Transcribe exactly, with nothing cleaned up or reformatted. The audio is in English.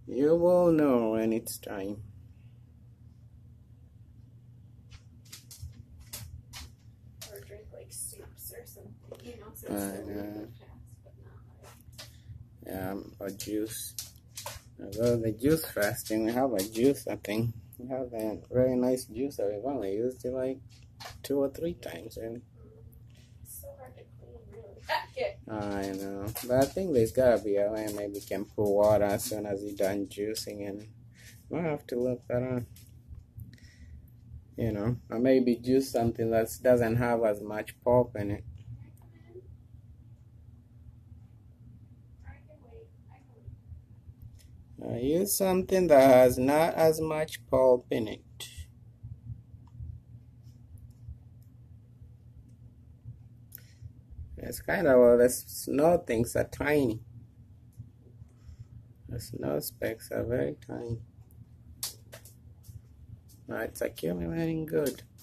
You will know when it's time. Or drink like soups or something, you know, so Uh, it's still yeah. fast, but not like... Yeah, or juice. Although the juice fasting, we have a juice, I think. We have a very nice juice that we've only used it like two or three times, really. It's so hard to clean, really. Ah, yeah. I know. But I think there's gotta be a way maybe you can put water as soon as you're done juicing, and we'll have to look that up. You know, or maybe juice something that doesn't have as much pulp in it. Uh, use something that has not as much pulp in it. It's kind of, well, the snow things are tiny. The snow specks are very tiny. Uh, it's accumulating good.